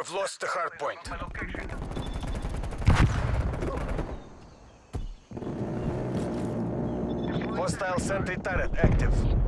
have lost the hard point. Hostile sentry turret active.